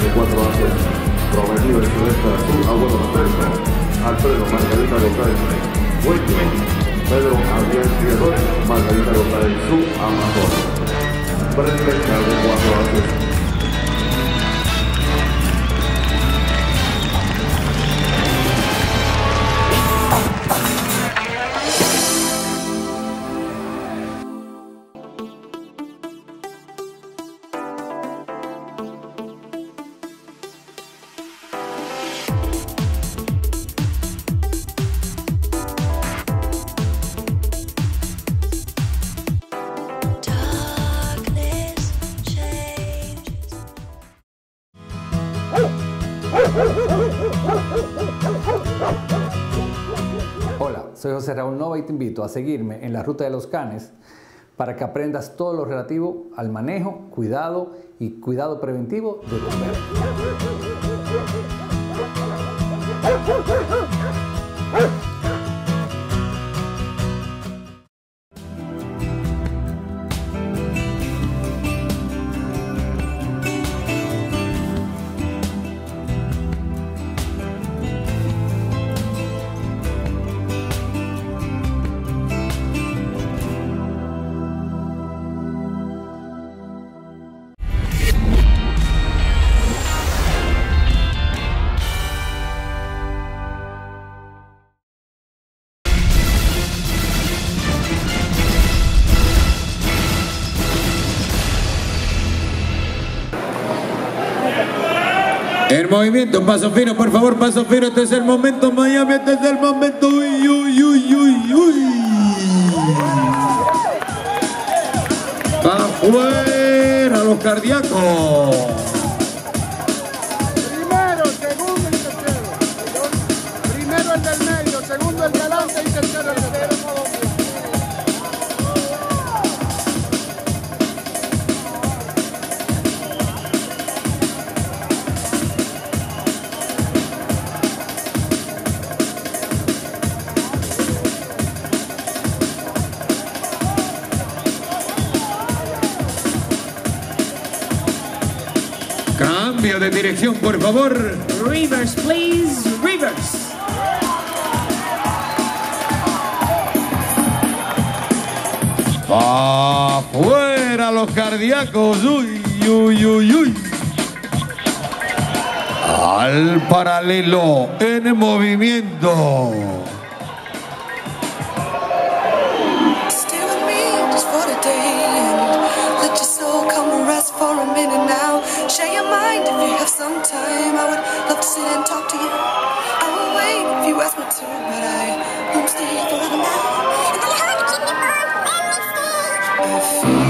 de 4 bases, prometido en Sudeste Azul, Abuelo Materno, Alfredo Margarita González, Hueco, Pedro Adrián Figueroa, Margarita González, Su Amazonas. Brenda de 4 bases. Hola, soy José Raúl Nova y te invito a seguirme en la Ruta de los Canes para que aprendas todo lo relativo al manejo, cuidado y cuidado preventivo de tu perro. En movimiento, paso fino, por favor, paso fino. Este es el momento, Miami, este es el momento. Uy, uy, uy, uy, uy. Afuera los cardíacos. Primero, segundo y tercero. Primero el del medio, segundo el de adelante y tercero el tercero. Cambio de dirección, por favor. Reverse, please. Reverse. Afuera los cardíacos. Uy, uy, uy, uy. Al paralelo, en movimiento. Stay with me just for the day and let your soul come and rest for a minute now. Share your mind if you have some time. I would love to sit and talk to you. I will wait if you ask me to, but I won't stay forever now. And the light in the earth, I feel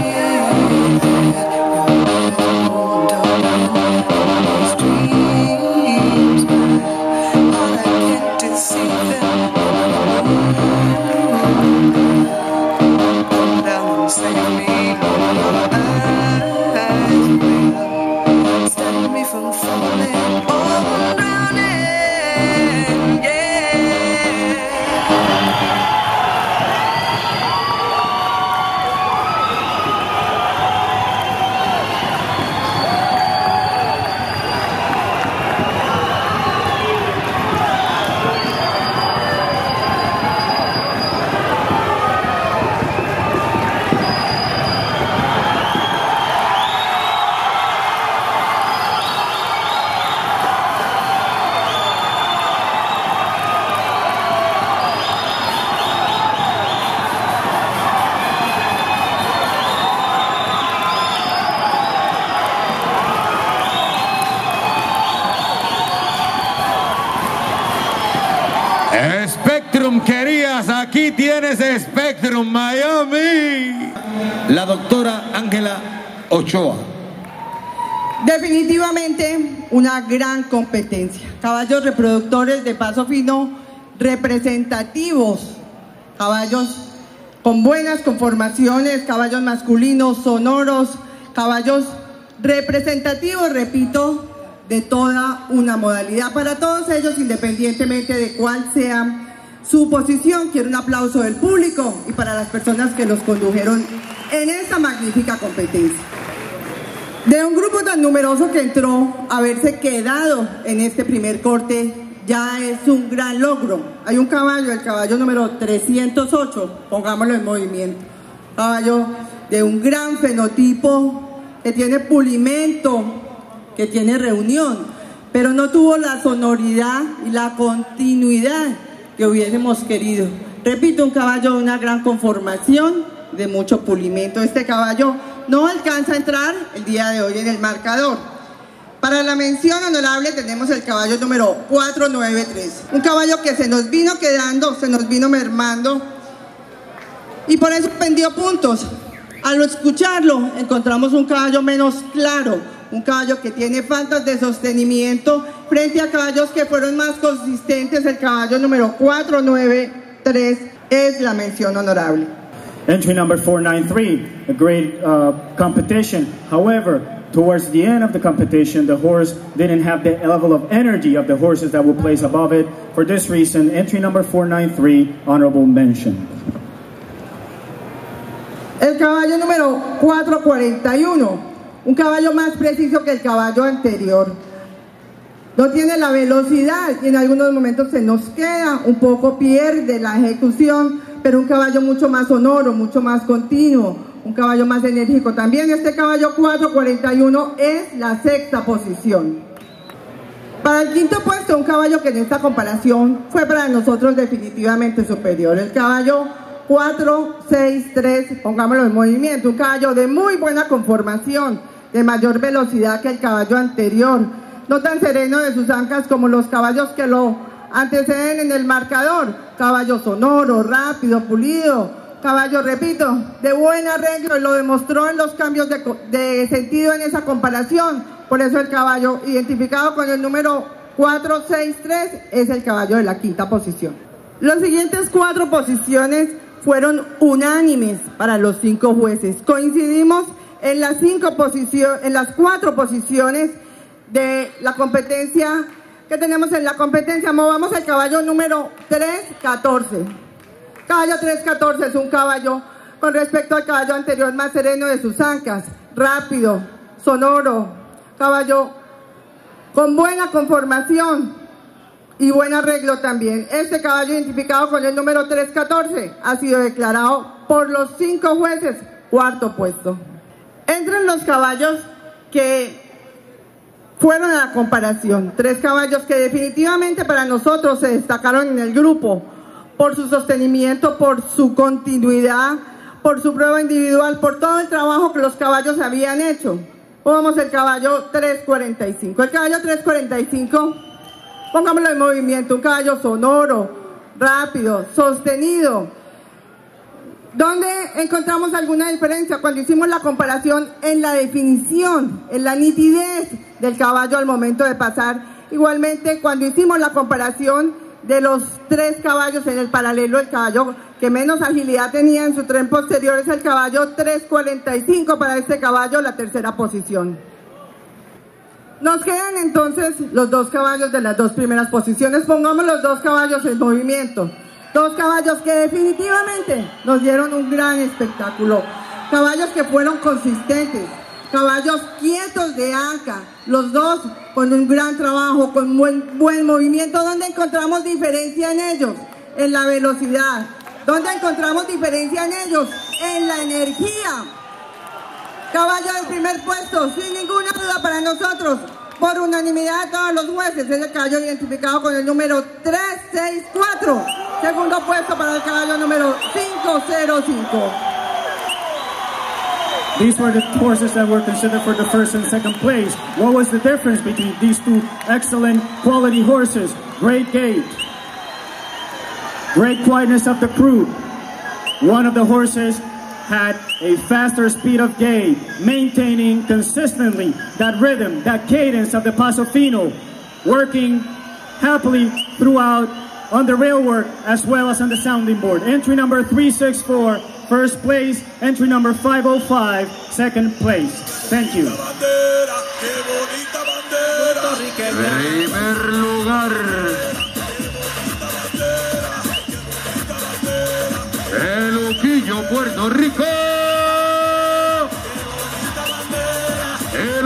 Spectrum, querías, aquí tienes Spectrum, Miami. La doctora Ángela Ochoa. Definitivamente una gran competencia. Caballos reproductores de paso fino, representativos, caballos con buenas conformaciones, caballos masculinos, sonoros, caballos representativos, repito, de toda una modalidad. Para todos ellos, independientemente de cuál sea su posición, quiero un aplauso del público y para las personas que los condujeron en esta magnífica competencia. De un grupo tan numeroso que entró, haberse quedado en este primer corte ya es un gran logro. Hay un caballo, el caballo número 308, pongámoslo en movimiento. Caballo de un gran fenotipo, que tiene pulimento, que tiene reunión, pero no tuvo la sonoridad y la continuidad que hubiésemos querido. Repito, un caballo de una gran conformación, de mucho pulimento. Este caballo no alcanza a entrar el día de hoy en el marcador. Para la mención honorable tenemos el caballo número 493, un caballo que se nos vino quedando, se nos vino mermando y por eso perdió puntos. Al escucharlo encontramos un caballo menos claro, un caballo que tiene faltas de sostenimiento frente a caballos que fueron más consistentes. El caballo número 493 es la mención honorable. Entry number 493, a great competition. However, towards the end of the competition, the horse didn't have the level of energy of the horses that will place above it. For this reason, entry number 493, honorable mention. El caballo número 441, un caballo más preciso que el caballo anterior. No tiene la velocidad y en algunos momentos se nos queda, un poco pierde la ejecución, pero un caballo mucho más sonoro, mucho más continuo, un caballo más enérgico también. Este caballo 441 es la sexta posición. Para el quinto puesto, un caballo que en esta comparación fue para nosotros definitivamente superior. El caballo 463, pongámoslo en movimiento, un caballo de muy buena conformación, de mayor velocidad que el caballo anterior, no tan sereno de sus ancas como los caballos que lo anteceden en el marcador. Caballo sonoro, rápido, pulido, caballo, repito, de buen arreglo, y lo demostró en los cambios de sentido en esa comparación. Por eso el caballo identificado con el número 463 es el caballo de la quinta posición. Los siguientes 4 posiciones fueron unánimes para los 5 jueces. Coincidimos en las 4 posiciones de la competencia que tenemos en la competencia. Movamos el caballo número 314. Caballo 314 es un caballo con respecto al caballo anterior más sereno de sus ancas, rápido, sonoro, caballo con buena conformación y buen arreglo también. Este caballo identificado con el número 314 ha sido declarado por los 5 jueces cuarto puesto. Entran los caballos que fueron a la comparación, 3 caballos que definitivamente para nosotros se destacaron en el grupo por su sostenimiento, por su continuidad, por su prueba individual, por todo el trabajo que los caballos habían hecho. Vamos el caballo 345. El caballo 345, pongámoslo en movimiento, un caballo sonoro, rápido, sostenido. ¿Dónde encontramos alguna diferencia? Cuando hicimos la comparación en la definición, en la nitidez del caballo al momento de pasar. Igualmente, cuando hicimos la comparación de los 3 caballos en el paralelo, el caballo que menos agilidad tenía en su tren posterior es el caballo 345, para este caballo la tercera posición. Nos quedan entonces los 2 caballos de las 2 primeras posiciones. Pongamos los 2 caballos en movimiento. 2 caballos que definitivamente nos dieron un gran espectáculo. Caballos que fueron consistentes, caballos quietos de anca, los 2 con un gran trabajo, con buen movimiento. ¿Dónde encontramos diferencia en ellos? En la velocidad. ¿Dónde encontramos diferencia en ellos? En la energía. Caballo del primer puesto, sin ninguna duda para nosotros, por unanimidad de todos los jueces, es el caballo identificado con el número 364. Segundo puesto para el caballo número 505. These were the horses that were considered for the first and second place. What was the difference between these 2 excellent quality horses? Great gait, great quietness of the crew. One of the horses had a faster speed of gait, maintaining consistently that rhythm, that cadence of the Paso Fino, working happily throughout on the rail work as well as on the sounding board. Entry number 364, first place. Entry number 505, second place. Thank you. Primer lugar. El Uquillo, Puerto Rico. El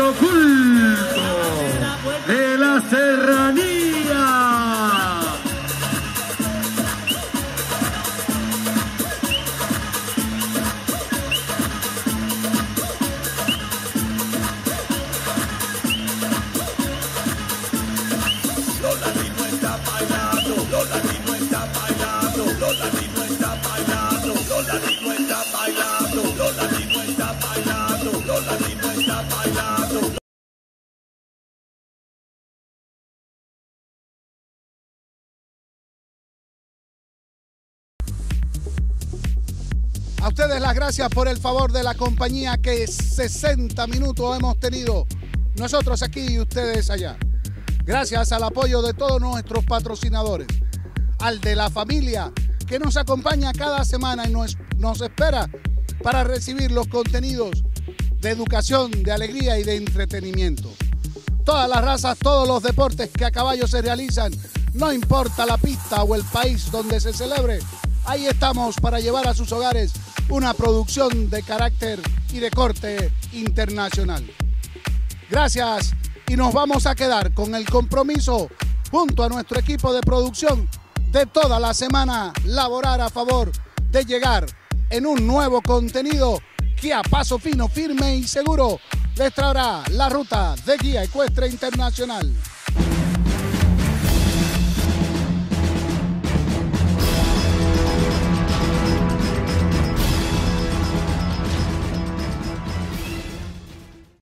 A ustedes las gracias por el favor de la compañía que 60 minutos hemos tenido nosotros aquí y ustedes allá. Gracias al apoyo de todos nuestros patrocinadores, al de la familia que nos acompaña cada semana y nos espera para recibir los contenidos de educación, de alegría y de entretenimiento. Todas las razas, todos los deportes que a caballo se realizan, no importa la pista o el país donde se celebre, ahí estamos para llevar a sus hogares una producción de carácter y de corte internacional. Gracias y nos vamos a quedar con el compromiso junto a nuestro equipo de producción de toda la semana laborar a favor de llegar en un nuevo contenido que a paso fino, firme y seguro les traerá la ruta de Guía Ecuestre Internacional.